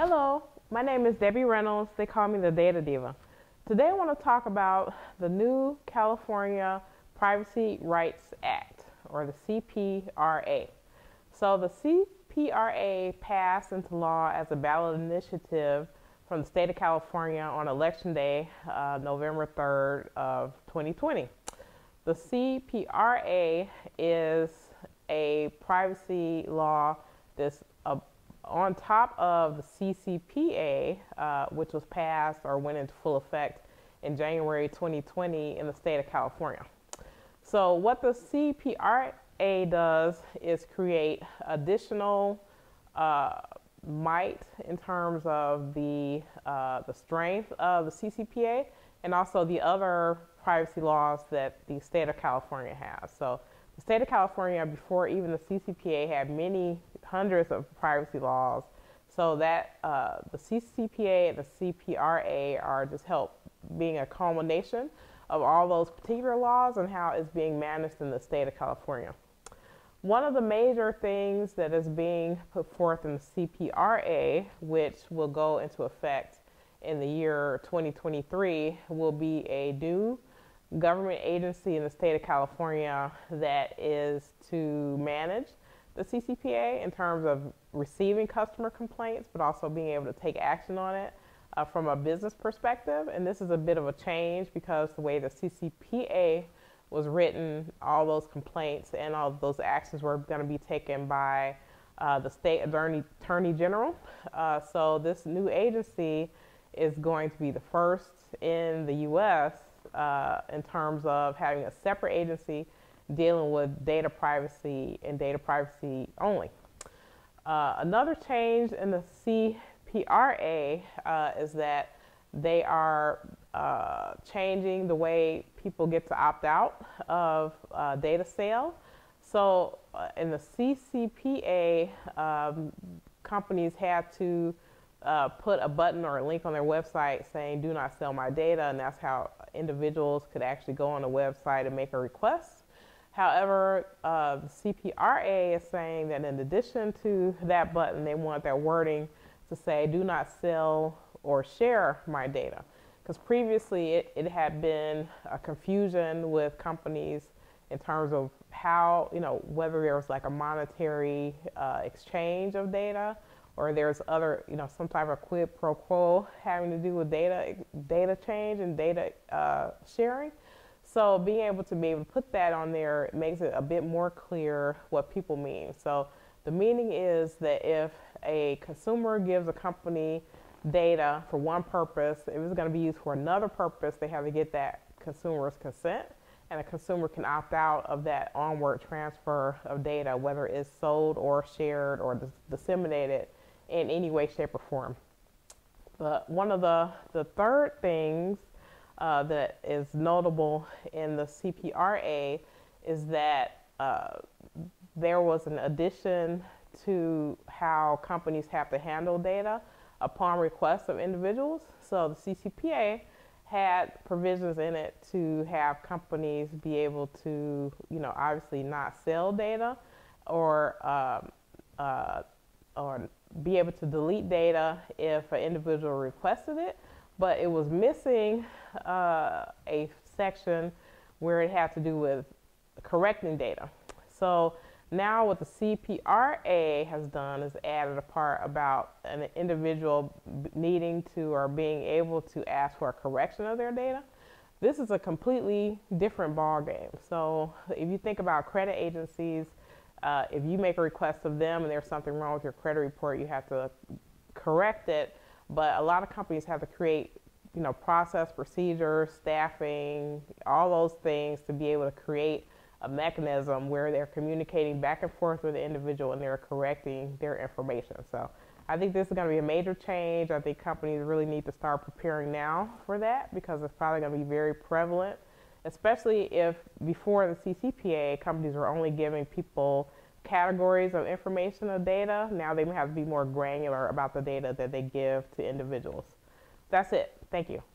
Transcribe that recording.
Hello, my name is Debbie Reynolds. They call me the Data Diva. Today I want to talk about the new California Privacy Rights Act, or the CPRA. So the CPRA passed into law as a ballot initiative from the state of California on Election Day, November 3rd of 2020. The CPRA is a privacy law that's on top of the CCPA, which was passed or went into full effect in January 2020 in the state of California. So what the CPRA does is create additional might in terms of the strength of the CCPA and also the other privacy laws that the state of California has. So the state of California, before even the CCPA, had many hundreds of privacy laws. So that the CCPA and the CPRA are just being a culmination of all those particular laws and how it's being managed in the state of California. One of the major things that is being put forth in the CPRA, which will go into effect in the year 2023, will be a new government agency in the state of California that is to manage the CCPA in terms of receiving customer complaints, but also being able to take action on it from a business perspective. And this is a bit of a change because the way the CCPA was written, all those complaints and all those actions were going to be taken by the state attorney general. So this new agency is going to be the first in the U.S. In terms of having a separate agency dealing with data privacy and data privacy only. Another change in the CPRA is that they are changing the way people get to opt out of data sale. So in the CCPA, companies had to put a button or a link on their website saying do not sell my data, and that's how individuals could actually go on the website and make a request. However, the CPRA is saying that in addition to that button, they want that wording to say do not sell or share my data. Because previously it had been a confusion with companies in terms of how, whether there was like a monetary exchange of data, or there's other, some type of quid pro quo having to do with data change and data sharing. So being able to put that on there makes it a bit more clear what people mean. So the meaning is that if a consumer gives a company data for one purpose, if it's going to be used for another purpose, they have to get that consumer's consent, and a consumer can opt out of that onward transfer of data, whether it's sold or shared or disseminated in any way, shape, or form. But one of the third things that is notable in the CPRA is that there was an addition to how companies have to handle data upon request of individuals. So the CCPA had provisions in it to have companies be able to, obviously not sell data or be able to delete data if an individual requested it, but it was missing a section where it had to do with correcting data. So now what the CPRA has done is added a part about an individual needing to or being able to ask for a correction of their data. This is a completely different ballgame. So if you think about credit agencies, if you make a request of them and there's something wrong with your credit report, you have to correct it. But a lot of companies have to create, process, procedures, staffing, all those things to be able to create a mechanism where they're communicating back and forth with the individual and they're correcting their information. So I think this is going to be a major change. I think companies really need to start preparing now for that because it's probably going to be very prevalent, especially if before the CCPA, companies were only giving people categories of information or data. Now they have to be more granular about the data that they give to individuals. That's it. Thank you.